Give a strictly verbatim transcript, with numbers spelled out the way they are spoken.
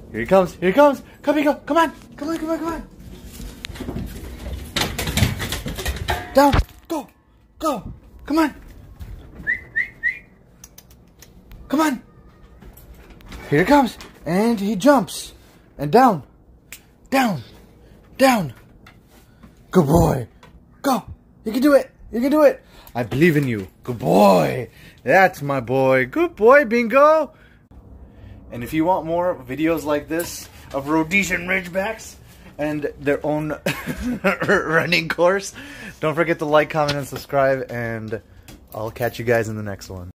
Here he comes. Here he comes. Come, Bingo. Come on. Come on, come on, come on. Down. Go. Go. Come on. Come on. Here he comes. And he jumps. And down. Down. Down. Good boy. Go. You can do it. You can do it. I believe in you. Good boy. That's my boy. Good boy, Bingo. And if you want more videos like this of Rhodesian Ridgebacks and their own running course, don't forget to like, comment, and subscribe. And I'll catch you guys in the next one.